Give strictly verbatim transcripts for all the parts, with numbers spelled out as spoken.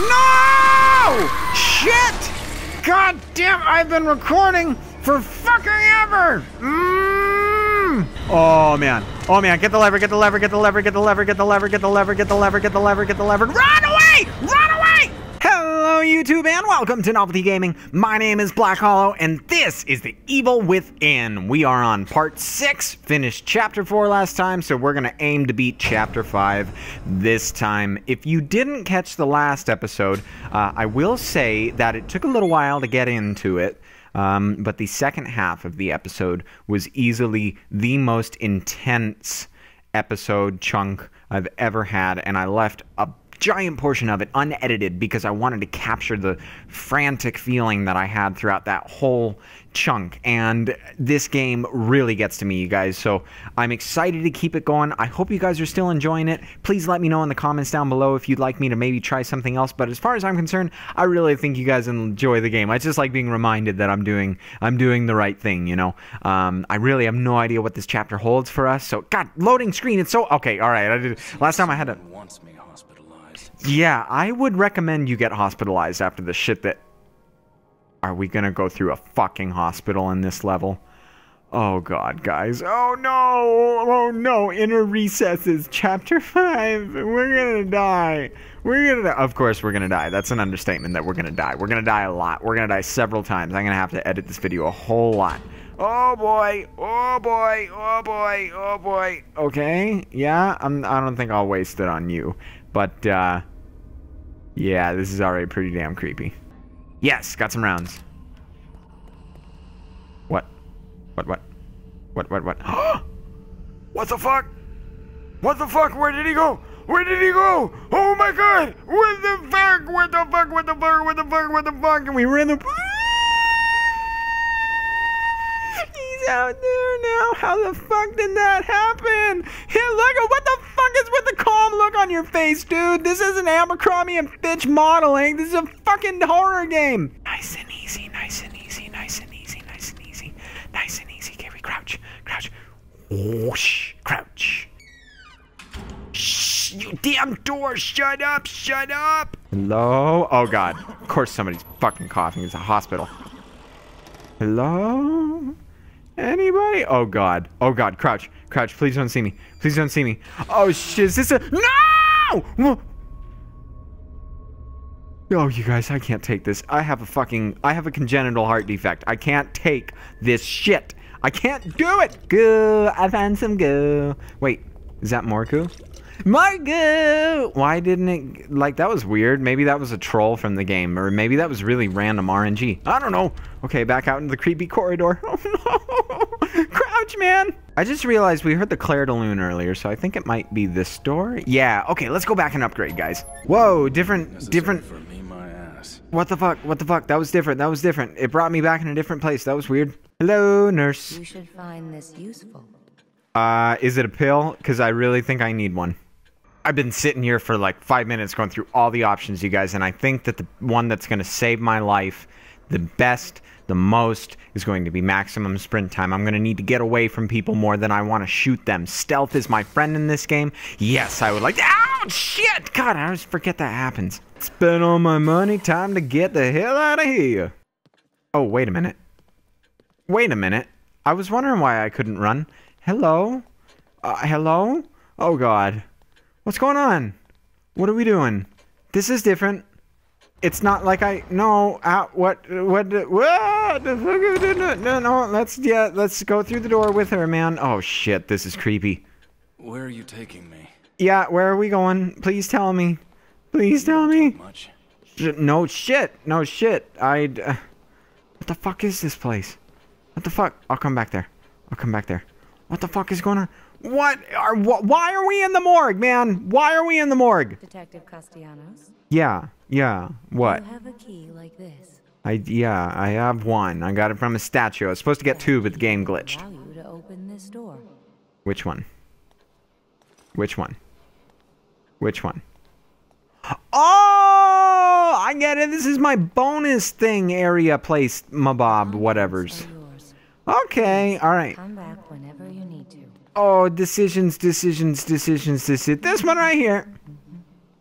No! Shit! God damn, I've been recording for fucking ever! Mm. Oh man. Oh man, get the lever, get the lever, get the lever, get the lever, get the lever, get the lever, get the lever, get the lever, get the lever. Run away! Run away! Hello YouTube and welcome to Novelty Gaming. My name is Black Hollow and this is The Evil Within. We are on part six, finished chapter four last time, so we're gonna aim to beat chapter five this time. If you didn't catch the last episode, uh, I will say that it took a little while to get into it. Um, but the second half of the episode was easily the most intense episode chunk I've ever had, and I left a giant portion of it unedited because I wanted to capture the frantic feeling that I had throughout that whole chunk. And this game really gets to me, you guys, so I'm excited to keep it going. I hope you guys are still enjoying it. Please let me know in the comments down below if you'd like me to maybe try something else, but as far as I'm concerned, I really think you guys enjoy the game. I just like being reminded that I'm doing I'm doing the right thing, you know. um, I really have no idea what this chapter holds for us, so God, loading screen, it's so okay. All right, I did last time I had to yeah, I would recommend you get hospitalized after the shit that... Are we gonna go through a fucking hospital in this level? Oh god, guys. Oh no! Oh no! Inner Recesses, chapter five. We're gonna die. We're gonna die. Of course we're gonna die. That's an understatement that we're gonna die. We're gonna die a lot. We're gonna die several times. I'm gonna have to edit this video a whole lot. Oh boy! Oh boy! Oh boy! Oh boy! Okay, yeah, I'm, I don't think I'll waste it on you. But, uh... yeah, this is already pretty damn creepy. Yes, got some rounds. What? What, what? What, what, what? What the fuck? What the fuck? Where did he go? Where did he go? Oh my god! What the fuck? What the fuck? What the fuck? What the fuck? What the fuck? And we were in the... He's out there now. How the fuck did that happen? Hey, look at what the fuck is with the calm look on your face, dude? This isn't Abercrombie and Fitch modeling. This is a fucking horror game. Nice and easy, nice and easy, nice and easy, nice and easy, nice and easy. Okay, we crouch, crouch. Whoosh, crouch. Shh, you damn door. Shut up, shut up. Hello? Oh god. Of course somebody's fucking coughing. It's a hospital. Hello? Anybody? Oh god. Oh god. Crouch. Crouch. Please don't see me. Please don't see me. Oh shit. Is this a... No! Oh, you guys, I can't take this. I have a fucking... I have a congenital heart defect. I can't take this shit. I can't do it. Goo. I found some goo. Wait. Is that more goo? More goo! Why didn't it... Like, that was weird. Maybe that was a troll from the game. Or maybe that was really random R N G. I don't know. Okay, back out into the creepy corridor. Oh, no! Crouch, man! I just realized we heard the Claire de Lune earlier, so I think it might be this door. Yeah, okay, let's go back and upgrade, guys. Whoa, different... different... For me, my ass. What the fuck? What the fuck? That was different. That was different. It brought me back in a different place. That was weird. Hello, nurse. You should find this useful. Uh, is it a pill? Because I really think I need one. I've been sitting here for like five minutes going through all the options, you guys, and I think that the one that's going to save my life, the best, the most, is going to be maximum sprint time. I'm going to need to get away from people more than I want to shoot them. Stealth is my friend in this game. Yes, I would like to... Ow, shit! God, I always forget that happens. Spend all my money, time to get the hell out of here. Oh, wait a minute. Wait a minute. I was wondering why I couldn't run. Hello? Uh, hello? Oh, God. What's going on? What are we doing? This is different. It's not like I... No. Uh, what? What? What? No, no. Let's... Yeah, let's go through the door with her, man. Oh, shit. This is creepy. Where are you taking me? Yeah, where are we going? Please tell me. Please tell me. Much. No shit. No shit. I... Uh, what the fuck is this place? What the fuck? I'll come back there. I'll come back there. What the fuck is going on? What are wh why are we in the morgue, man? Why are we in the morgue? Detective Castellanos? Yeah, yeah. What? You have a key like this. I yeah, I have one. I got it from a statue. I was supposed to get two, but the game glitched. Allow you to open this door. Which one? Which one? Which one? Oh, I get it. This is my bonus thing area place, mabob, whatevers. Okay, all right. Come back whenever you need to. Oh, decisions, decisions, decisions, decisions. This one right here.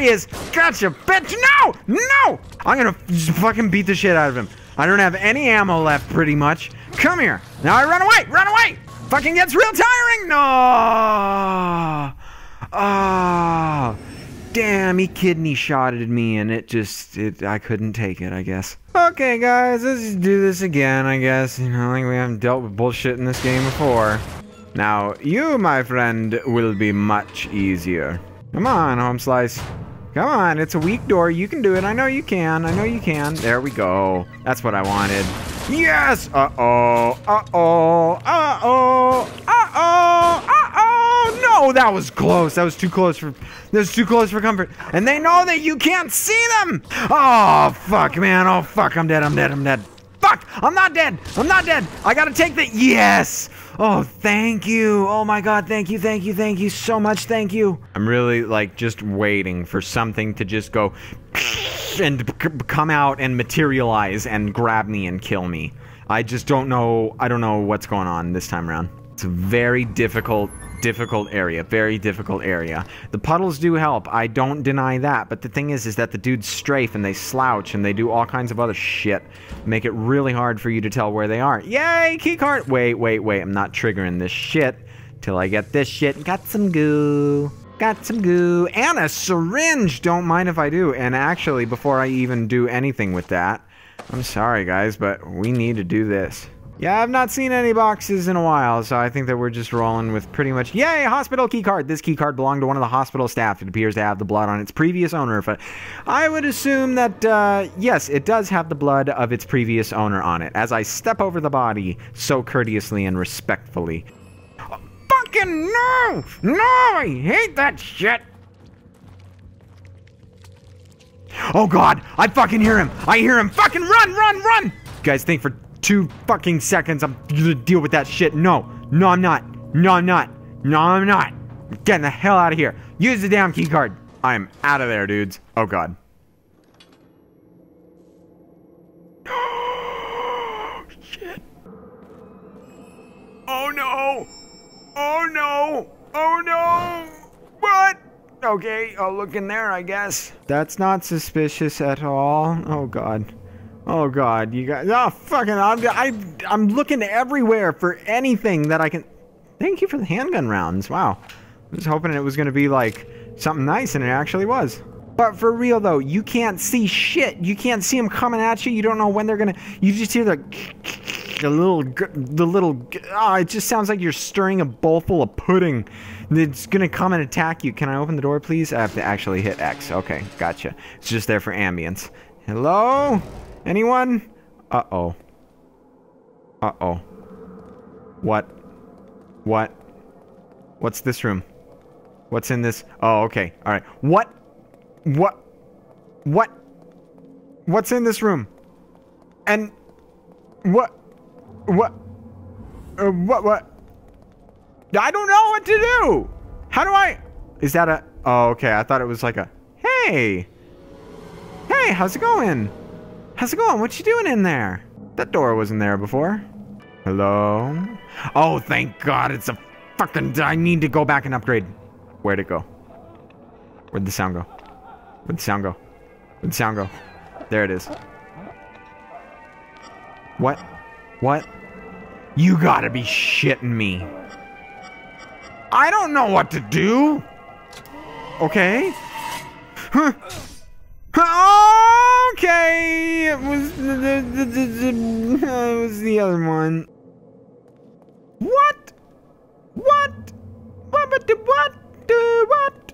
he is. Gotcha, bitch. No, no. I'm gonna just fucking beat the shit out of him. I don't have any ammo left, pretty much. Come here. Now I run away. Run away. Fucking gets real tiring. No. Oh. Damn, he kidney shotted me, and it just, it, I couldn't take it, I guess. Okay, guys, let's just do this again, I guess. You know, like we haven't dealt with bullshit in this game before. Now, you, my friend, will be much easier. Come on, Home Slice. Come on, it's a weak door. You can do it. I know you can. I know you can. There we go. That's what I wanted. Yes! Uh-oh. Uh-oh. Uh-oh. Uh-oh. Uh-oh. No, that was close. That was too close for... That was too close for comfort. And they know that you can't see them! Oh, fuck, man. Oh, fuck. I'm dead. I'm dead. I'm dead. Fuck! I'm not dead. I'm not dead. I gotta take the... Yes! Oh, thank you. Oh my god, thank you, thank you, thank you so much, thank you. I'm really, like, just waiting for something to just go and come out and materialize and grab me and kill me. I just don't know, I don't know what's going on this time around. It's a very difficult, difficult area, very difficult area. The puddles do help, I don't deny that, but the thing is, is that the dudes strafe and they slouch and they do all kinds of other shit. Make it really hard for you to tell where they are. Yay, keycard! Wait, wait, wait, I'm not triggering this shit till I get this shit. Got some goo. Got some goo. And a syringe! Don't mind if I do. And actually, before I even do anything with that, I'm sorry guys, but we need to do this. Yeah, I've not seen any boxes in a while, so I think that we're just rolling with pretty much... Yay, hospital keycard! This keycard belonged to one of the hospital staff. It appears to have the blood on its previous owner. If I, I would assume that, uh, yes, it does have the blood of its previous owner on it, as I step over the body so courteously and respectfully. Oh, fucking no! No! I hate that shit! Oh god! I fucking hear him! I hear him! Fucking run! Run! Run! You guys think for... Two fucking seconds, I'm gonna deal with that shit. No, no, I'm not. No, I'm not. No, I'm not. I'm getting the hell out of here. Use the damn key card. I am out of there, dudes. Oh, God. Oh, shit. Oh, no. Oh, no. Oh, no. What? Okay, I'll look in there, I guess. That's not suspicious at all. Oh, God. Oh god, you guys, oh fucking, I'm, I, I'm looking everywhere for anything that I can, thank you for the handgun rounds, wow. I was hoping it was going to be like something nice and it actually was. But for real though, you can't see shit, you can't see them coming at you, you don't know when they're gonna, you just hear the, the little, the little, oh, it just sounds like you're stirring a bowl full of pudding. It's gonna come and attack you. Can I open the door please? I have to actually hit X, okay, gotcha. It's just there for ambience. Hello? Anyone? Uh-oh. Uh-oh. What? What? What's this room? What's in this? Oh, okay. Alright. What? What? What? What's in this room? And... What? What? Uh, what? What? I don't know what to do! How do I... Is that a... Oh, okay. I thought it was like a... Hey! Hey, how's it going? How's it going? What you doing in there? That door wasn't there before. Hello? Oh, thank God, it's a fucking... I need to go back and upgrade. Where'd it go? Where'd the sound go? Where'd the sound go? Where'd the sound go? There it is. What? What? You gotta be shitting me. I don't know what to do. Okay. Huh. Okay, it was the, the, the, the, the, it was the other one. What? What? What? What? What? What?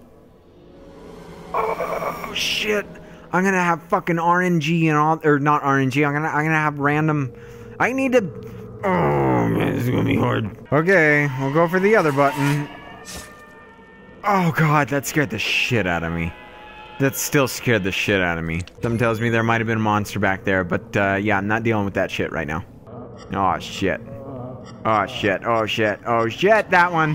Oh shit! I'm gonna have fucking R N G and all, or not R N G. I'm gonna, I'm gonna have random. I need to. Oh man, this is gonna be hard. Okay, we'll go for the other button. Oh god, that scared the shit out of me. That still scared the shit out of me. Something tells me there might have been a monster back there, but uh, yeah, I'm not dealing with that shit right now. Oh shit. Oh shit. Oh shit. Oh shit. That one.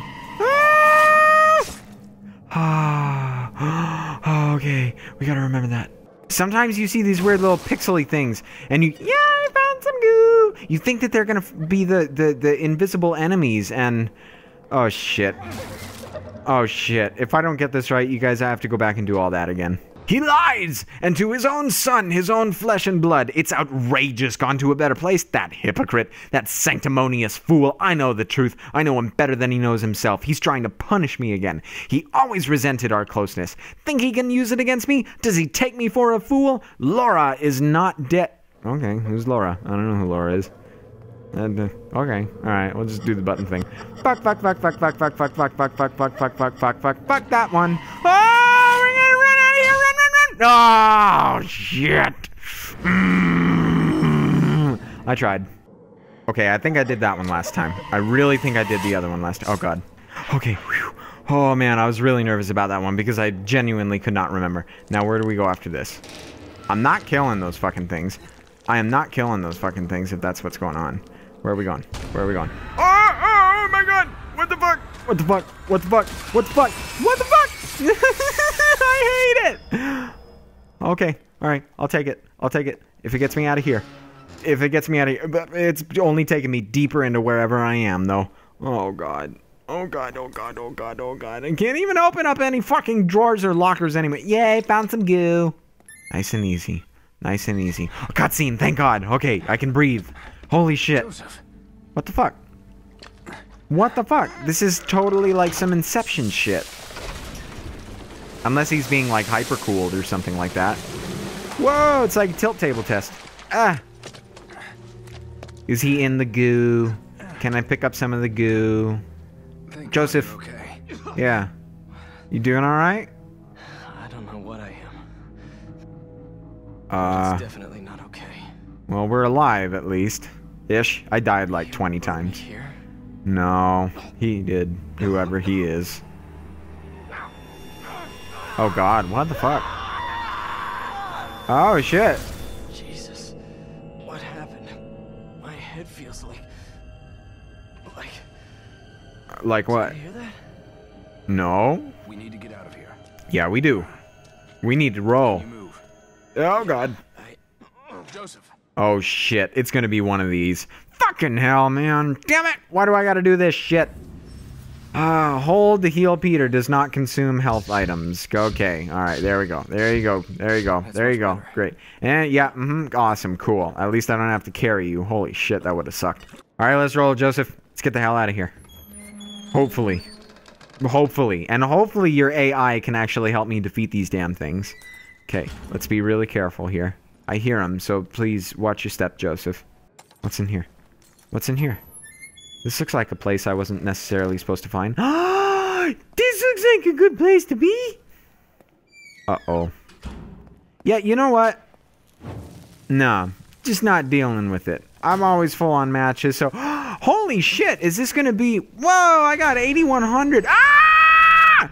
Ah. Okay. We gotta remember that. Sometimes you see these weird little pixely things, and you, yeah, I found some goo. You think that they're gonna be the the the invisible enemies, and oh shit. Oh shit. If I don't get this right, you guys have to go back and do all that again. He lies! And to his own son, his own flesh and blood. It's outrageous. Gone to a better place? That hypocrite. That sanctimonious fool. I know the truth. I know him better than he knows himself. He's trying to punish me again. He always resented our closeness. Think he can use it against me? Does he take me for a fool? Laura is not dead. Okay, who's Laura? I don't know who Laura is. And, uh, okay, alright, we'll just do the button thing. Fuck, fuck, fuck, fuck, fuck, fuck, fuck, fuck, fuck, fuck, fuck, fuck, fuck, fuck, fuck, fuck that one. Oh, we're gonna run out of here, run, run, run! Oh, shit. Mm. I tried. Okay, I think I did that one last time. I really think I did the other one last time. Oh, God. Okay, whew. Oh, man, I was really nervous about that one because I genuinely could not remember. Now, where do we go after this? I'm not killing those fucking things. I am not killing those fucking things if that's what's going on. Where are we going? Where are we going? Oh, oh, oh my god! What the fuck? What the fuck? What the fuck? What the fuck? What the fuck? I hate it! Okay, alright, I'll take it. I'll take it. If it gets me out of here. If it gets me out of here. But it's only taking me deeper into wherever I am, though. Oh god. Oh god, oh god, oh god, oh god. I can't even open up any fucking drawers or lockers anyway. Yay, found some goo. Nice and easy. Nice and easy. Oh, cutscene, thank god. Okay, I can breathe. Holy shit. Joseph. What the fuck? What the fuck? This is totally like some Inception shit. Unless he's being like hyper cooled or something like that. Whoa, it's like a tilt table test. Ah. Is he in the goo? Can I pick up some of the goo? Thank Joseph. God you're okay. Yeah. You doing alright? I don't know what I am. Uh. It's definitely not okay. Well, we're alive at least. Ish. I died like twenty times. Here? No, he did. Whoever he is. Oh god, what the fuck? Oh shit. Jesus. What happened? My head feels like... Like... Like what? Did you hear that? No. We need to get out of here. Yeah, we do. We need to roll. You move. Oh god. I... Joseph. Oh shit, it's gonna be one of these. Fucking hell, man. Damn it! Why do I gotta do this shit? Ah, uh, hold to heal Peter does not consume health items. Okay, alright, there we go. There you go. There you go. That's there you go. better. Great. And yeah, mm-hmm, awesome, cool. At least I don't have to carry you. Holy shit, that would have sucked. Alright, let's roll, Joseph. Let's get the hell out of here. Hopefully. Hopefully. And hopefully your A I can actually help me defeat these damn things. Okay, let's be really careful here. I hear him, so please watch your step, Joseph. What's in here? What's in here? This looks like a place I wasn't necessarily supposed to find. Ah! This looks like a good place to be! Uh-oh. Yeah, you know what? Nah, just not dealing with it. I'm always full on matches, so... Holy shit! Is this gonna be... Whoa! I got eighty-one hundred! Ah!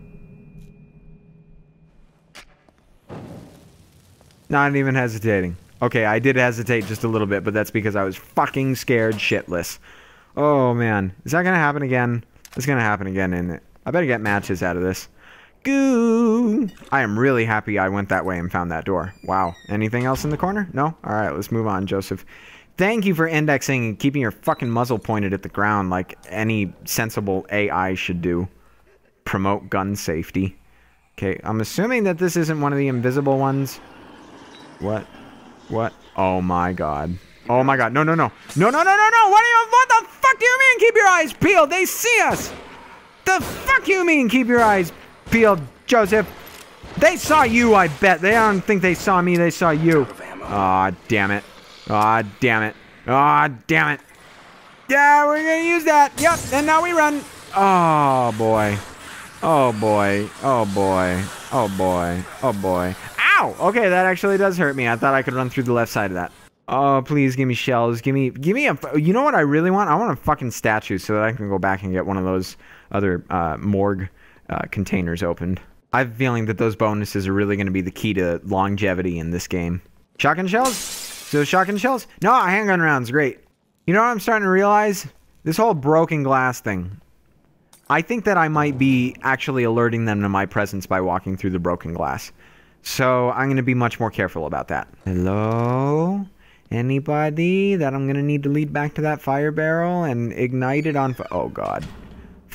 Not even hesitating. Okay, I did hesitate just a little bit, but that's because I was fucking scared shitless. Oh, man. Is that gonna happen again? It's gonna happen again, isn't it? I better get matches out of this. Goo! I am really happy I went that way and found that door. Wow. Anything else in the corner? No? Alright, let's move on, Joseph. Thank you for indexing and keeping your fucking muzzle pointed at the ground like any sensible A I should do. Promote gun safety. Okay, I'm assuming that this isn't one of the invisible ones. What? What? Oh my god. Oh my god. No, no, no. No, no, no, no, no! What do you- What the fuck do you mean keep your eyes peeled? They see us! The fuck you mean keep your eyes peeled, Joseph? They saw you, I bet. They don't think they saw me, they saw you. Aw, damn it. Aw, damn it. Aw, damn it. Yeah, we're gonna use that. Yep, and now we run. Oh, boy. Oh, boy. Oh, boy. Oh, boy. Oh, boy. Ow! Okay, that actually does hurt me. I thought I could run through the left side of that. Oh, please give me shells. Give me, give me a, you know what I really want? I want a fucking statue so that I can go back and get one of those other uh, morgue uh, containers opened. I have a feeling that those bonuses are really going to be the key to longevity in this game. Shotgun shells? So shotgun shells? No, a handgun round's great. You know what I'm starting to realize? This whole broken glass thing. I think that I might be actually alerting them to my presence by walking through the broken glass. So I'm going to be much more careful about that. Hello? Anybody that I'm going to need to lead back to that fire barrel and ignite it on... Oh, God.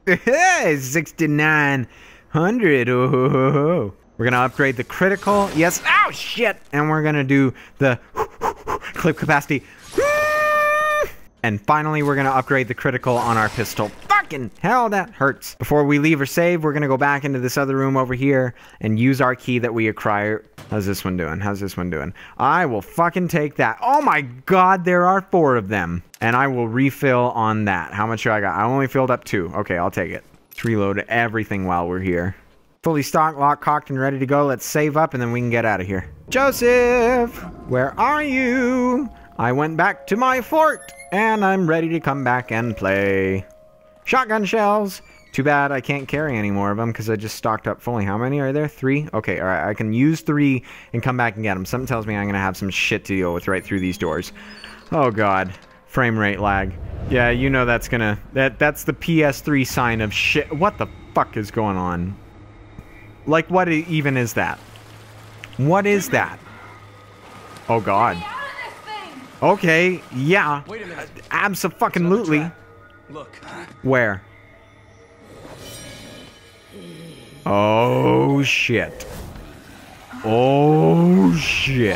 sixty-nine hundred. Oh, we're gonna upgrade the critical. Yes. Oh shit. And we're gonna do the clip capacity. And finally, we're gonna upgrade the critical on our pistol. Fucking hell, that hurts. Before we leave or save, we're gonna go back into this other room over here and use our key that we acquire. How's this one doing? How's this one doing? I will fucking take that. Oh my god, there are four of them. And I will refill on that. How much do I got? I only filled up two. Okay, I'll take it. Let's reload everything while we're here. Fully stocked, locked, cocked, and ready to go. Let's save up and then we can get out of here. Joseph, where are you? I went back to my fort and I'm ready to come back and play. Shotgun shells. Too bad I can't carry any more of them because I just stocked up fully. How many are there? Three? Okay, all right. I can use three and come back and get them. Something tells me I'm going to have some shit to deal with right through these doors. Oh, God. Frame rate lag. Yeah, you know that's going to... That That's the P S three sign of shit. What the fuck is going on? Like, what even is that? What is that? Oh, God. Okay, yeah. Wait a minute. Abso-fucking-lutely. Look. Where? Oh, shit. Oh, shit.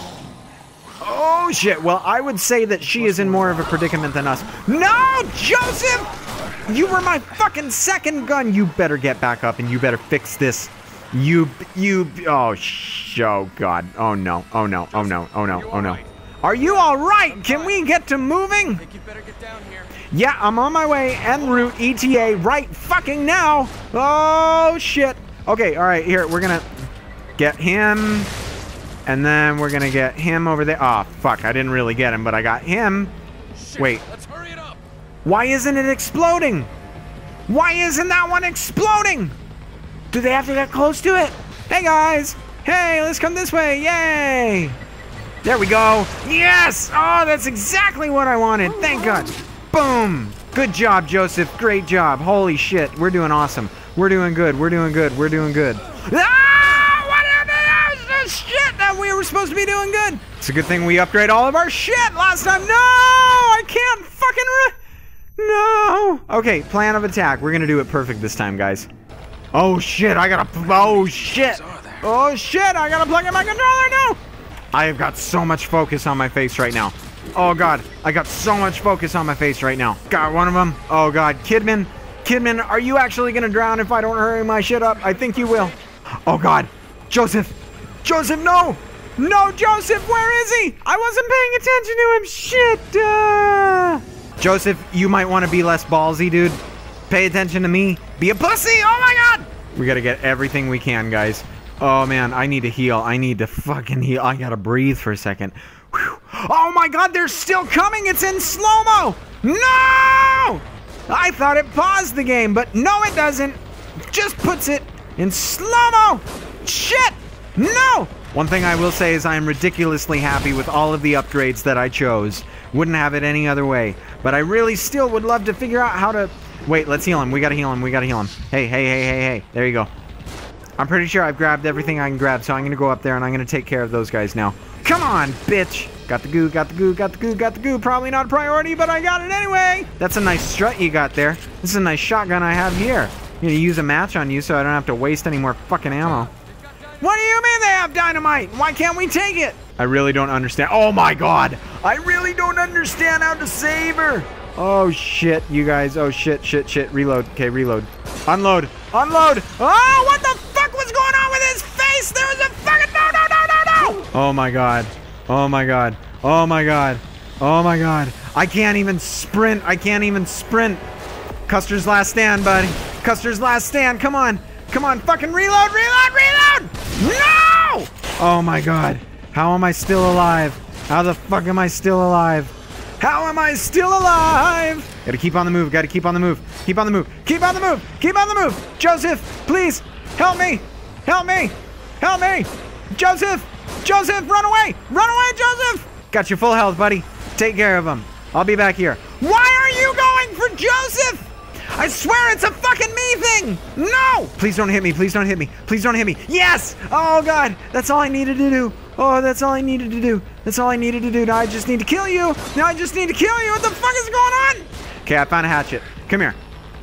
Oh, shit. Well, I would say that she is in more of a predicament than us. No, Joseph! You were my fucking second gun. You better get back up and you better fix this. You, you, oh, sh oh, God. Oh, no. Oh, no. Oh, no. Oh, no. Oh, no. Are you all right? Can we get to moving? I think you better get down here. Yeah, I'm on my way. En route E T A right fucking now. Oh, shit. Okay, all right, here. We're going to get him. And then we're going to get him over there. Oh, fuck. I didn't really get him, but I got him. Shit, wait. Let's hurry it up. Why isn't it exploding? Why isn't that one exploding? Do they have to get close to it? Hey, guys. Hey, let's come this way. Yay. There we go. Yes! Oh, that's exactly what I wanted. Thank God. Boom. Good job, Joseph. Great job. Holy shit. We're doing awesome. We're doing good. We're doing good. We're doing good. Ah! What is this shit that we were supposed to be doing good? It's a good thing we upgrade all of our shit last time. No! I can't fucking... Re no! Okay, plan of attack. We're going to do it perfect this time, guys. Oh, shit. I got to... Oh, shit. Oh, shit. I got to plug in my controller now. I have got so much focus on my face right now. Oh, God. I got so much focus on my face right now. Got one of them. Oh, God. Kidman. Kidman, are you actually going to drown if I don't hurry my shit up? I think you will. Oh, God. Joseph. Joseph, no. No, Joseph. Where is he? I wasn't paying attention to him. Shit. Uh... Joseph, you might want to be less ballsy, dude. Pay attention to me. Be a pussy. Oh, my God. We got to get everything we can, guys. Oh, man, I need to heal. I need to fucking heal. I gotta breathe for a second. Whew. Oh, my God, they're still coming. It's in slow-mo. No! I thought it paused the game, but no, it doesn't. Just puts it in slow-mo. Shit! No! One thing I will say is I am ridiculously happy with all of the upgrades that I chose. Wouldn't have it any other way. But I really still would love to figure out how to... Wait, let's heal him. We gotta heal him. We gotta heal him. Hey, hey, hey, hey, hey. There you go. I'm pretty sure I've grabbed everything I can grab, so I'm going to go up there and I'm going to take care of those guys now. Come on, bitch. Got the goo, got the goo, got the goo, got the goo. Probably not a priority, but I got it anyway. That's a nice strut you got there. This is a nice shotgun I have here. I'm going to use a match on you so I don't have to waste any more fucking ammo. What do you mean they have dynamite? Why can't we take it? I really don't understand. Oh, my God. I really don't understand how to save her. Oh, shit, you guys. Oh, shit, shit, shit. Reload. Okay, reload. Unload. Unload. Oh, what the fuck was going on with his face? There was a fucking... No, no, no, no, no. Oh, my God. Oh, my God. Oh, my God. Oh, my God. I can't even sprint. I can't even sprint. Custer's last stand, buddy. Custer's last stand. Come on. Come on. Fucking reload, reload, reload. No! Oh, my God. How am I still alive? How the fuck am I still alive? How am I still alive? Gotta keep on the move. Gotta keep on the move. Keep on the move. Keep on the move. Keep on the move. Joseph, please help me. Help me. Help me. Joseph. Joseph, run away. Run away, Joseph. Got your full health, buddy. Take care of him. I'll be back here. Why are you going for Joseph? I swear it's a fucking me thing. No. Please don't hit me. Please don't hit me. Please don't hit me. Yes. Oh, God. That's all I needed to do. Oh, that's all I needed to do. That's all I needed to do. Now I just need to kill you. Now I just need to kill you. What the fuck is going on? Okay, I found a hatchet. Come here.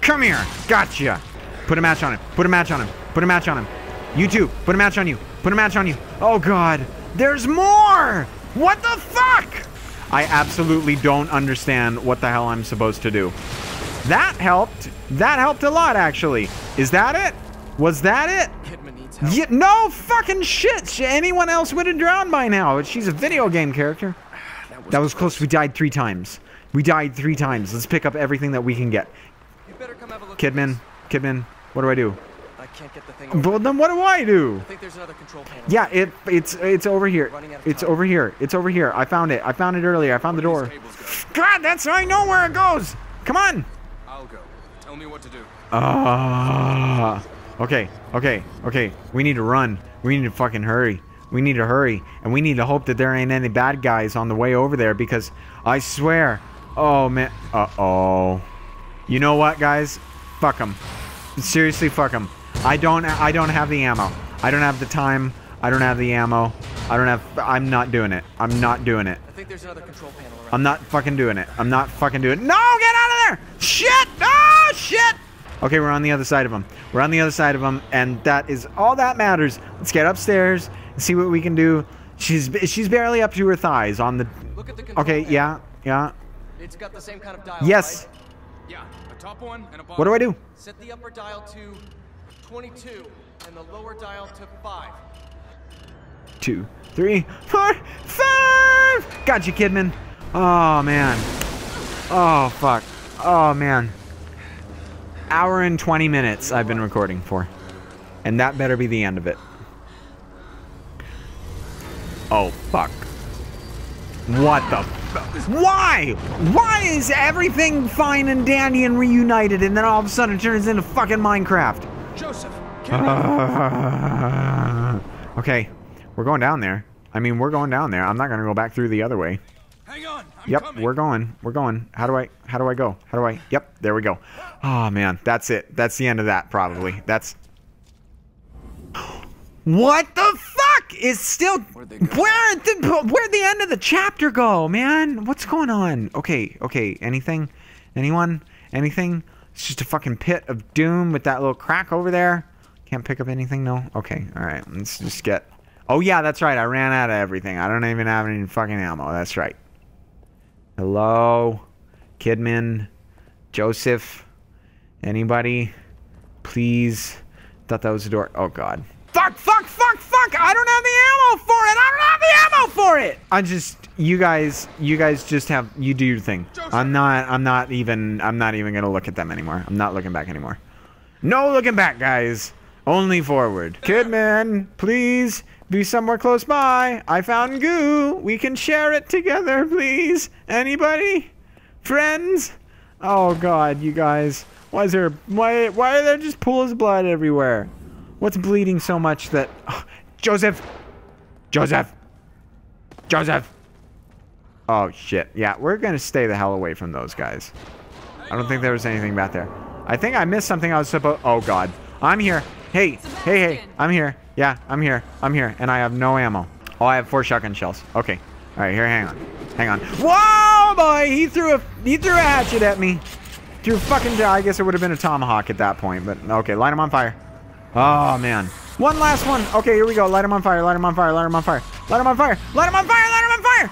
Come here. Gotcha. Put a match on him. Put a match on him. Put a match on him. You too. Put a match on you. Put a match on you. Oh, God. There's more. What the fuck? I absolutely don't understand what the hell I'm supposed to do. That helped. That helped a lot, actually. Is that it? Was that it? Kidman needs help. Yeah, no fucking shit. Anyone else would have drowned by now. She's a video game character. That was, That was close. We died three times. We died three times. Let's pick up everything that we can get. You better come have a look. Kidman, Kidman, what do I do? I can't get the thing over. Well, then what do I do? I think there's another control panel. Yeah, it it's it's over here. Running out of It's time. over here. It's over here. I found it. I found it earlier. I found the door. God, that's I know where it goes. Come on. I'll go. Tell me what to do. Ah. Okay. Okay. Okay. We need to run. We need to fucking hurry. We need to hurry, and we need to hope that there ain't any bad guys on the way over there, because I swear. Oh man. Uh oh. You know what, guys? Fuck them. Seriously, fuck them. I don't. I don't have the ammo. I don't have the time. I don't have the ammo. I don't have. I'm not doing it. I'm not doing it. I think there's another control panel around. I'm not fucking doing it. I'm not fucking doing it. No, get out of there! Shit! Oh, shit! Okay, we're on the other side of them. We're on the other side of them, and that is all that matters. Let's get upstairs and see what we can do. She's she's barely up to her thighs on the. Look at the control Okay, panel. yeah, yeah. It's got the same kind of dial. Yes. Right? Yeah, a top one and a bottom. What do I do? Set the upper dial to twenty-two and the lower dial to five. Two, three, four, five. Got you, Kidman. Oh man. Oh fuck. Oh man. Hour and twenty minutes I've been recording for, and that better be the end of it. Oh fuck. What the f- Why? Why is everything fine and dandy and reunited, and then all of a sudden it turns into fucking Minecraft? Joseph, Uh, okay, we're going down there. I mean, we're going down there. I'm not gonna go back through the other way. hang on. I'm Yep, coming. we're going. We're going. How do I? How do I go? How do I? Yep, there we go. Oh man, that's it. That's the end of that. Probably. That's. What the fuck is still? Where'd they go? Where the where'd the end of the chapter go, man? What's going on? Okay, okay. Anything? Anyone? Anything? It's just a fucking pit of doom with that little crack over there. Can't pick up anything, no? Okay, all right. Let's just get. Oh yeah, that's right. I ran out of everything. I don't even have any fucking ammo. That's right. Hello, Kidman, Joseph, anybody? Please. Thought that was the door. Oh god. Fuck, fuck, fuck, fuck! I don't have the ammo for it! I don't have the ammo for it! I just, you guys, you guys just have, you do your thing. I'm not, I'm not even, I'm not even gonna look at them anymore. I'm not looking back anymore. No looking back, guys. Only forward. Kidman, please be somewhere close by. I found goo. We can share it together, please. Anybody? Friends? Oh god, you guys. Why is there, why, why are there just pools of blood everywhere? What's bleeding so much that... Oh, Joseph! Joseph! Joseph! Oh, shit. Yeah, we're gonna stay the hell away from those guys. I don't think there was anything back there. I think I missed something I was supposed... Oh, God. I'm here. Hey, hey, hey. I'm here. Yeah, I'm here. I'm here. And I have no ammo. Oh, I have four shotgun shells. Okay. All right, here, hang on. Hang on. Whoa, boy! He threw a... He threw a hatchet at me. Threw a fucking... I guess it would have been a tomahawk at that point, but... Okay, light him on fire. Oh, man. One last one. Okay, here we go. Light him on fire. Light him on fire. Light him on fire. Light him on fire. Light him on fire. Light him on fire.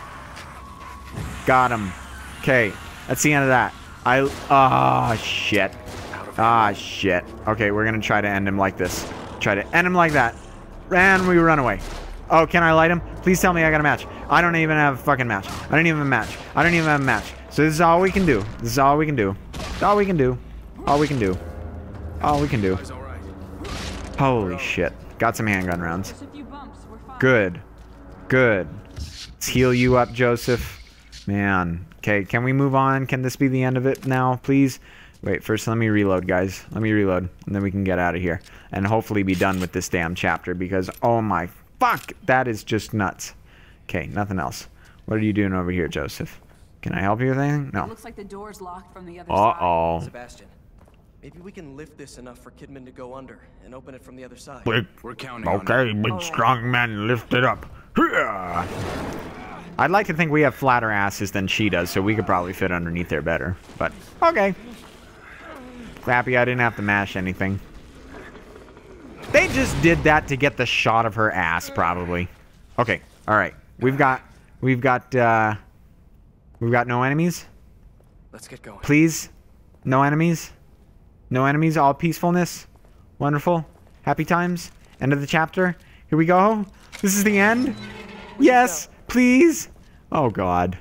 Got him. Okay, that's the end of that. I... Ah, shit. Ah, shit. Okay, we're going to try to end him like this. Try to end him like that. And we run away. Oh, can I light him? Please tell me I got a match. I don't even have a fucking match. I don't even have a match. I don't even have a match. So this is all we can do. This is all we can do. It's all we can do. All we can do. All we can do. It's all right. Holy shit. Got some handgun rounds. Good. Good. Let's heal you up, Joseph. Man. Okay, can we move on? Can this be the end of it now, please? Wait, first let me reload, guys. Let me reload, and then we can get out of here. And hopefully be done with this damn chapter, because, oh my fuck, that is just nuts. Okay, nothing else. What are you doing over here, Joseph? Can I help you with anything? No. Looks like the door's locked from the other side. Uh-oh. Sebastian, maybe we can lift this enough for Kidman to go under and open it from the other side. Big, We're counting on okay, big strong man, lift it up. Hyah. I'd like to think we have flatter asses than she does, so we could probably fit underneath there better. But, okay. Happy I didn't have to mash anything. They just did that to get the shot of her ass, probably. Okay, alright. We've got... We've got, uh... We've got no enemies? Let's get going. Please? No enemies? No enemies? All peacefulness? Wonderful. Happy times? End of the chapter? Here we go? This is the end? Yes! Please? Oh, God.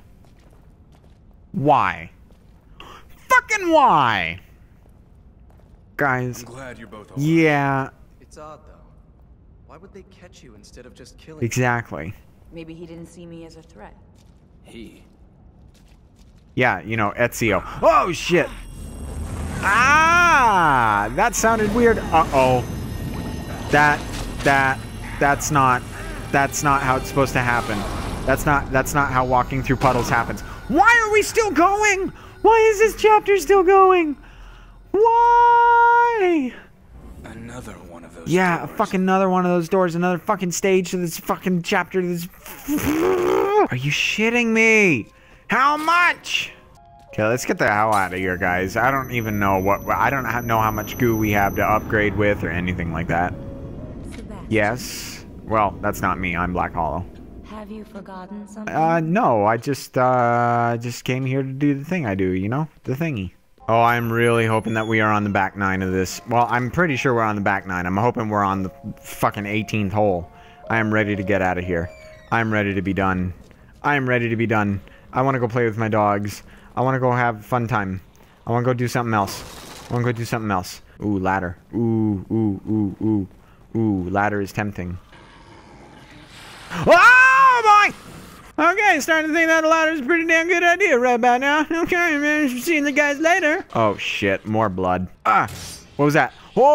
Why? Fucking why? Guys. I'm glad you're both Yeah. It's odd, though. Why would they catch you instead of just killing you? Exactly. Maybe he didn't see me as a threat. He. Yeah, you know, Ezio. Oh, shit! Ah! That sounded weird. Uh-oh. That, that, that's not, that's not how it's supposed to happen. That's not, that's not how walking through puddles happens. Why are we still going? Why is this chapter still going? Why? Another one of those. Yeah, a doors. fucking another one of those doors, another fucking stage to this fucking chapter to this. Are you shitting me? How much? Okay, let's get the hell out of here, guys. I don't even know what, I don't know how much goo we have to upgrade with or anything like that. Sebastian, Yes. Well, that's not me. I'm Black Hollow. have you forgotten something? Uh, no, I just, uh, just came here to do the thing I do, you know? The thingy. Oh, I'm really hoping that we are on the back nine of this. Well, I'm pretty sure we're on the back nine. I'm hoping we're on the fucking eighteenth hole. I am ready to get out of here. I'm ready to be done. I am ready to be done. I want to go play with my dogs. I want to go have a fun time. I want to go do something else. I want to go do something else. Ooh, ladder. Ooh, ooh, ooh, ooh. Ooh, ladder is tempting. Oh, boy! Okay, starting to think that a ladder is a pretty damn good idea right about now. Okay, man, seeing the guys later. Oh, shit. More blood. Ah! What was that?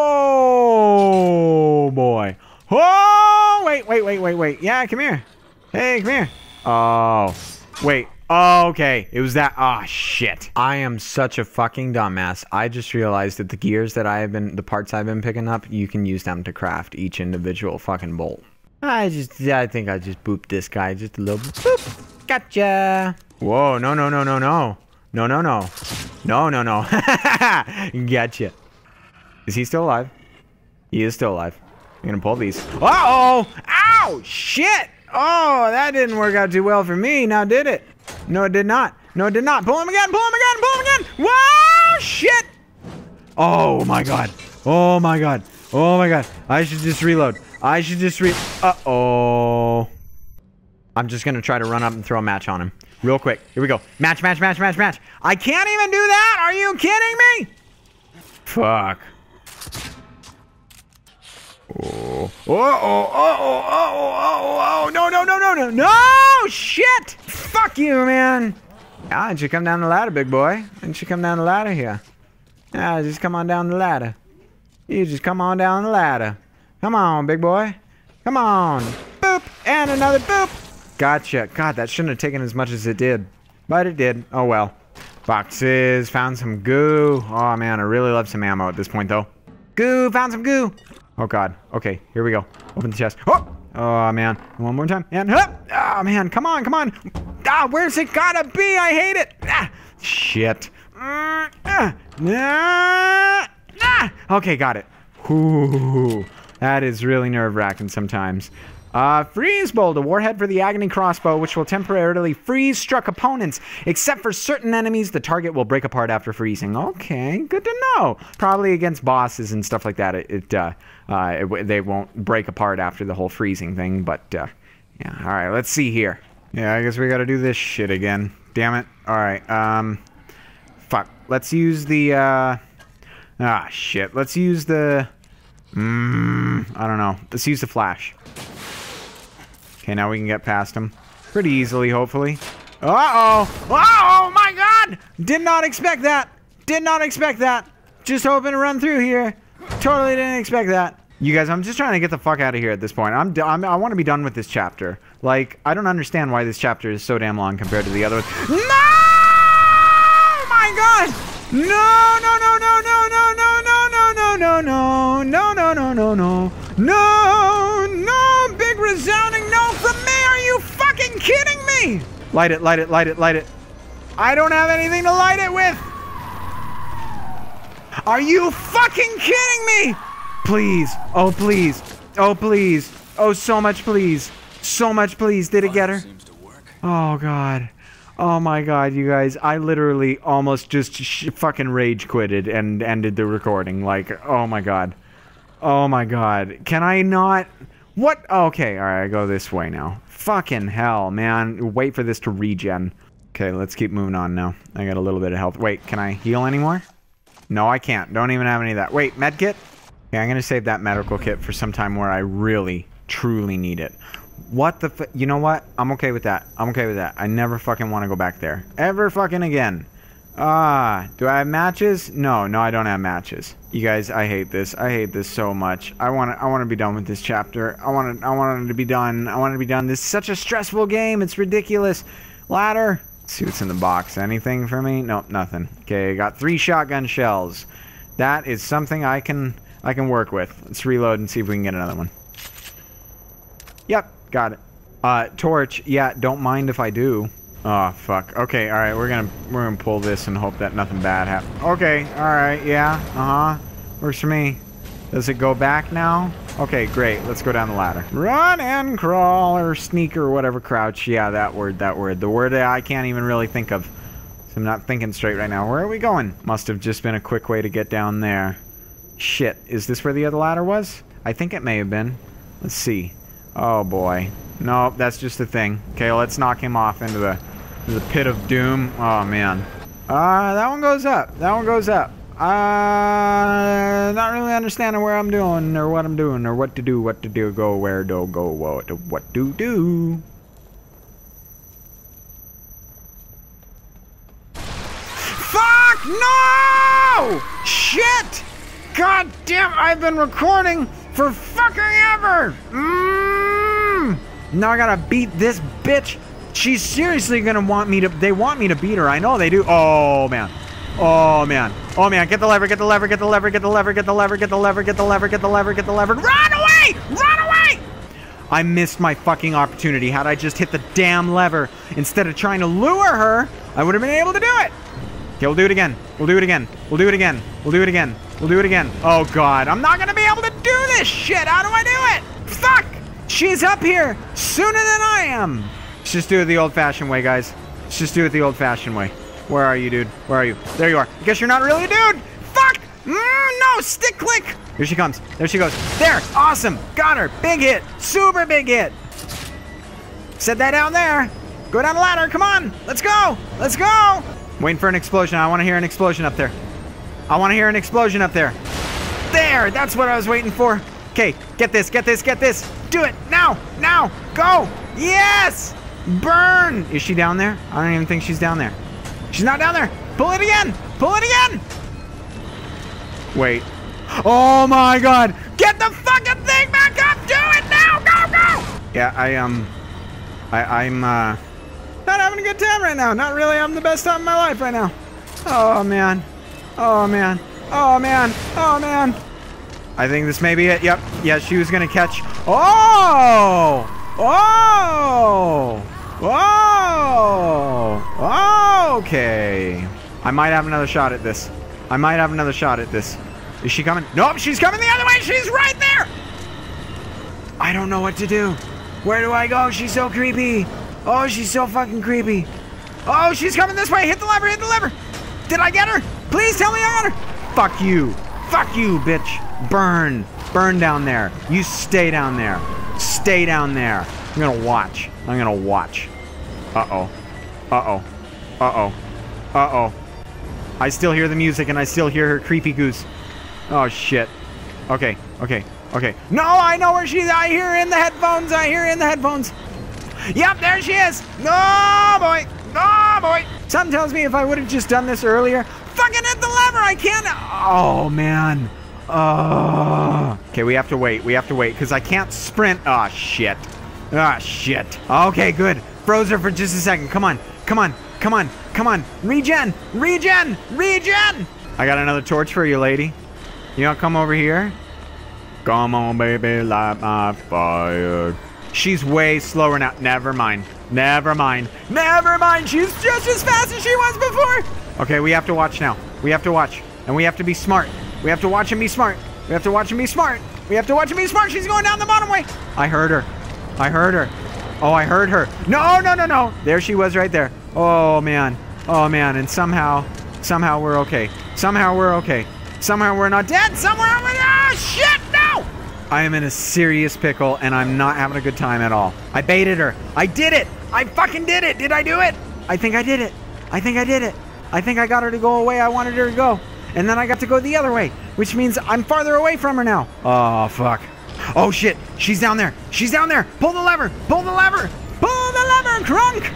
Oh, boy. Oh, wait, wait, wait, wait, wait. Yeah, come here. Hey, come here. Oh, wait. Oh, okay. It was that. Oh, shit. I am such a fucking dumbass. I just realized that the gears that I have been, the parts I've been picking up, you can use them to craft each individual fucking bolt. I just, I think I just booped this guy just a little bit. Boop. Gotcha. Whoa, no, no, no, no, no. No, no, no. No, no, no. Gotcha. Is he still alive? He is still alive. I'm gonna pull these. Uh-oh! Ow! Shit! Oh, that didn't work out too well for me, now did it? No, it did not. No, it did not. Pull him again, pull him again, pull him again! Whoa! Shit! Oh my god. Oh my god. Oh my god. I should just reload. I should just re- Uh-oh. I'm just gonna try to run up and throw a match on him. Real quick. Here we go. Match, match, match, match, match. I can't even do that! Are you kidding me? Fuck. Oh. Oh, oh, oh, oh, oh, oh, oh, no, no, no, no, no, no, shit! Fuck you, man. Ah, why don't you come down the ladder, big boy? Why don't you come down the ladder here? Ah, just come on down the ladder. You just come on down the ladder. Come on, big boy. Come on. Boop, and another boop. Gotcha. God, that shouldn't have taken as much as it did. But it did. Oh, well. Boxes. Found some goo. Oh, man, I really love some ammo at this point, though. Goo. Found some goo. Oh, God. Okay, here we go. Open the chest. Oh, oh man. One more time. And, oh, oh, man. Come on, come on. Ah, where's it gotta be? I hate it. Ah, shit. Mm, ah, ah, ah. Okay, got it. Ooh, that is really nerve-wracking sometimes. Uh, freeze bolt, a warhead for the agony crossbow, which will temporarily freeze struck opponents. Except for certain enemies, the target will break apart after freezing. Okay, good to know. Probably against bosses and stuff like that, it, it, uh, uh, it, they won't break apart after the whole freezing thing, but, uh, yeah, alright, let's see here. Yeah, I guess we gotta do this shit again. Damn it. Alright, um, fuck. Let's use the, uh, ah, shit. Let's use the, mmm, I don't know. Let's use the flash. Okay, now we can get past him pretty easily, hopefully. Uh-oh! Oh my god! Did not expect that! Did not expect that! Just hoping to run through here. Totally didn't expect that. You guys, I'm just trying to get the fuck out of here at this point. I'm, I'm I want to be done with this chapter. Like, I don't understand why this chapter is so damn long compared to the other ones. No! My god! No, no, no, no, no, no, no, no, no, no, no, no, no, no, no, no, no, no, big resounding no from me. Are you fucking kidding me? Light it, light it, light it, light it. I don't have anything to light it with. Are you fucking kidding me? Please. Oh, please. Oh, please. Oh, so much please. So much please. Did it get her? Oh, God. Oh, my God, you guys. I literally almost just sh fucking rage quitted and ended the recording. Like, oh, my God. Oh, my God. Can I not... What? Okay, alright, I go this way now. Fucking hell, man. Wait for this to regen. Okay, let's keep moving on now. I got a little bit of health. Wait, can I heal anymore? No, I can't. Don't even have any of that. Wait, med kit? Yeah, I'm gonna save that medical kit for some time where I really, truly need it. What the f- You know what? I'm okay with that. I'm okay with that. I never fucking want to go back there. Ever fucking again. Ah, do I have matches? No, no, I don't have matches. You guys, I hate this. I hate this so much. I want to I want to be done with this chapter. I want to I want it to be done. I want it to be done. This is such a stressful game. It's ridiculous. Ladder. Let's see what's in the box. Anything for me? Nope, nothing. Okay, I got three shotgun shells. That is something I can I can work with. Let's reload and see if we can get another one. Yep, got it. Uh, torch. Yeah, don't mind if I do. Oh, fuck. Okay, alright, we're gonna we're gonna pull this and hope that nothing bad happens. Okay, alright, yeah, uh-huh. Works for me. Does it go back now? Okay, great. Let's go down the ladder. Run and crawl or sneak or whatever, crouch. Yeah, that word, that word. The word that I can't even really think of. So I'm not thinking straight right now. Where are we going? Must have just been a quick way to get down there. Shit, is this where the other ladder was? I think it may have been. Let's see. Oh, boy. Nope, that's just the thing. Okay, let's knock him off into the... the pit of doom. Oh, man. Uh, that one goes up. That one goes up. Uh, not really understanding where I'm doing, or what I'm doing, or what to do, what to do, go, where to go, what to, what to do. Fuck! No! Shit! God damn, I've been recording for fucking ever! Mmm! Now I gotta beat this bitch. She's seriously gonna want me to... They want me to beat her. I know they do. Oh, man. Oh, man. Oh, man. Get the lever, get the lever, get the lever, get the lever, get the lever, get the lever, get the lever, get the lever, get the lever. Run away! Run away! I missed my fucking opportunity. Had I just hit the damn lever instead of trying to lure her, I would have been able to do it. Okay, we'll do it again. We'll do it again. We'll do it again. We'll do it again. We'll do it again. Oh, God. I'm not gonna be able to do this shit. How do I do it? Fuck! She's up here sooner than I am. Let's just do it the old-fashioned way, guys. Let's just do it the old-fashioned way. Where are you, dude? Where are you? There you are. I guess you're not really a dude. Fuck! Mm, no, stick click. Here she comes. There she goes. There. Awesome. Got her. Big hit. Super big hit. Set that down there. Go down the ladder. Come on. Let's go. Let's go. Waiting for an explosion. I want to hear an explosion up there. I want to hear an explosion up there. There. That's what I was waiting for. Okay. Get this. Get this. Get this. Do it. Now. Now. Go. Yes. Burn! Is she down there? I don't even think she's down there. She's not down there! Pull it again! Pull it again! Wait. Oh my God! Get the fucking thing back up! Do it now! Go, go! Yeah, I, um... I, I'm, uh... not having a good time right now. Not really having the best time of my life right now. Oh, man. Oh, man. Oh, man. Oh, man. I think this may be it. Yep. Yeah, she was gonna catch... Oh! Oh! Whoa! Okay. I might have another shot at this. I might have another shot at this. Is she coming? Nope, she's coming the other way. She's right there. I don't know what to do. Where do I go? She's so creepy. Oh, she's so fucking creepy. Oh, she's coming this way. Hit the lever, hit the lever. Did I get her? Please tell me I got her. Fuck you. Fuck you, bitch. Burn. Burn down there. You stay down there. Stay down there. I'm gonna watch. I'm gonna watch. Uh-oh. Uh-oh. Uh-oh. Uh-oh. I still hear the music and I still hear her creepy goose. Oh, shit. Okay. Okay. Okay. No, I know where she's. I hear her in the headphones. I hear her in the headphones. Yep, there she is. Oh, boy. Oh, boy. Something tells me if I would have just done this earlier. Fucking hit the lever. I can't. Oh, man. Oh. Okay, we have to wait. We have to wait because I can't sprint. Oh, shit. Ah, shit. Okay, good. Froze her for just a second. Come on. Come on. Come on. Come on. Regen. Regen. Regen. I got another torch for you, lady. You want to come over here? Come on, baby. Light my fire. She's way slower now. Never mind. Never mind. Never mind. She's just as fast as she was before. Okay, we have to watch now. We have to watch. And we have to be smart. We have to watch him be smart. We have to watch him be smart. We have to watch him be smart. She's going down the bottom way. I heard her. I heard her. Oh, I heard her. No, no, no, no. There she was right there. Oh, man. Oh, man. And somehow, somehow we're okay. Somehow we're okay. Somehow we're not dead. Somewhere over there. Oh, shit, no. I am in a serious pickle, and I'm not having a good time at all. I baited her. I did it. I fucking did it. Did I do it? I think I did it. I think I did it. I think I got her to go away I wanted her to go. And then I got to go the other way, which means I'm farther away from her now. Oh, fuck. Oh, shit. She's down there. She's down there. Pull the lever. Pull the lever. Pull the lever, Crunk.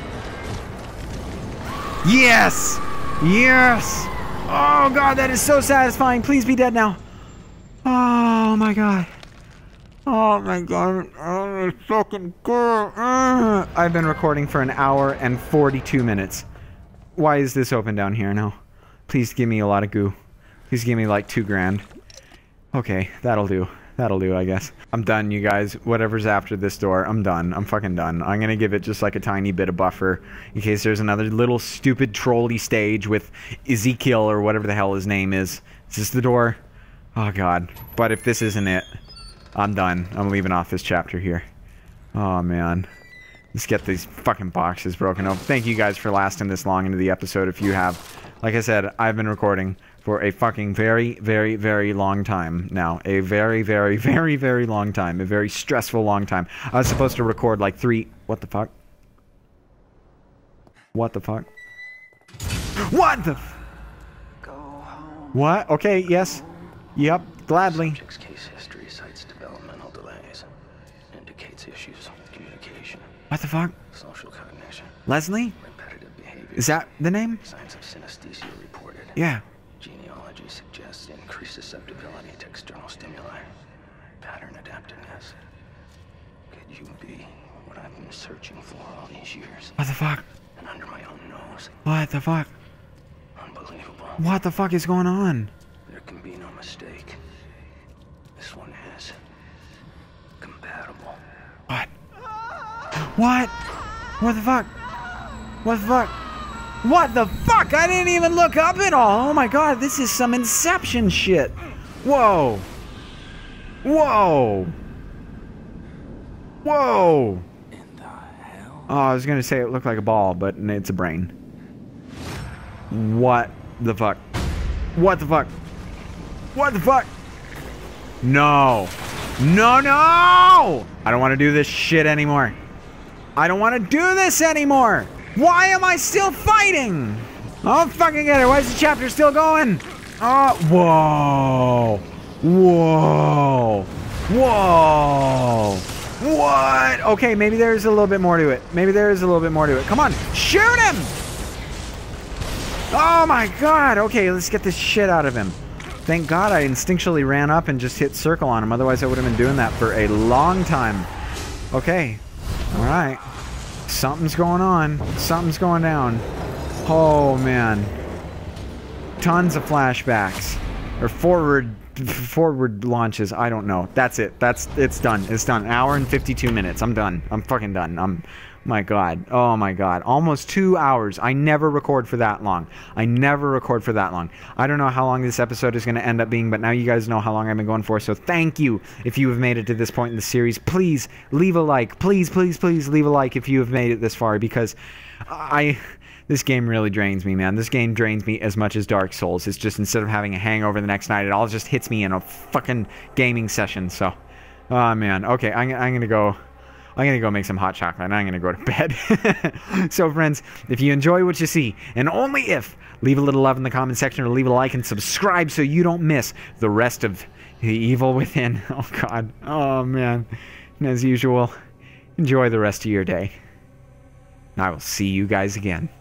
Yes. Yes. Oh, God, that is so satisfying. Please be dead now. Oh, my God. Oh, my God. Oh, fucking girl. Uh. I've been recording for an hour and forty-two minutes. Why is this open down here now? Please give me a lot of goo. Please give me like two grand. Okay, that'll do. That'll do, I guess. I'm done, you guys. Whatever's after this door, I'm done. I'm fucking done. I'm gonna give it just like a tiny bit of buffer in case there's another little stupid trolley stage with Ezekiel or whatever the hell his name is. Is this the door? Oh, God. But if this isn't it, I'm done. I'm leaving off this chapter here. Oh, man. Let's get these fucking boxes broken open. Thank you guys for lasting this long into the episode if you have. Like I said, I've been recording for a fucking very, very, very long time now. A very, very, very, very long time. A very stressful long time. I was supposed to record like three... What the fuck? What the fuck? What the f... Go home. What? Okay, yes. Yep, gladly. Subject's case history cites developmental delays. Indicates issues with communication. What the fuck? Social cognition. Leslie? Repetitive behavior. Is that the name? Signs of synesthesia reported. Yeah. Genealogy suggests increased susceptibility to external stimuli. Pattern adaptiveness. Could you be what I've been searching for all these years? What the fuck? And under my own nose. What the fuck? Unbelievable. What the fuck is going on? There can be no mistake. This one is compatible. What? What? What the fuck? What the fuck? What the fuck? I didn't even look up at all. Oh my God, this is some Inception shit. Whoa. Whoa. Whoa. In the hell? Oh, I was gonna say it looked like a ball, but it's a brain. What the fuck? What the fuck? What the fuck? No. No, no! I don't want to do this shit anymore. I don't want to do this anymore. Why am I still fighting? I'll fucking get it. Why is the chapter still going? Oh, whoa. Whoa. Whoa. What? Okay, maybe there's a little bit more to it. Maybe there is a little bit more to it. Come on. Shoot him! Oh my God. Okay, let's get this shit out of him. Thank God I instinctually ran up and just hit circle on him. Otherwise, I would have been doing that for a long time. Okay. All right. Something's going on. Something's going down. Oh, man. Tons of flashbacks. Or forward forward launches. I don't know. That's it. That's it's done. It's done. An hour and fifty-two minutes. I'm done. I'm fucking done. I'm... My God. Oh my God. Almost two hours. I never record for that long. I never record for that long. I don't know how long this episode is going to end up being, but now you guys know how long I've been going for. So thank you if you have made it to this point in the series. Please leave a like. Please, please, please leave a like if you have made it this far, because I... This game really drains me, man. This game drains me as much as Dark Souls. It's just instead of having a hangover the next night, it all just hits me in a fucking gaming session. So, oh man. Okay, I'm, I'm going to go... I'm going to go make some hot chocolate and I'm going to go to bed. So friends, if you enjoy what you see, and only if, leave a little love in the comment section or leave a like and subscribe so you don't miss the rest of the Evil Within. Oh God. Oh man. And as usual, enjoy the rest of your day. And I will see you guys again.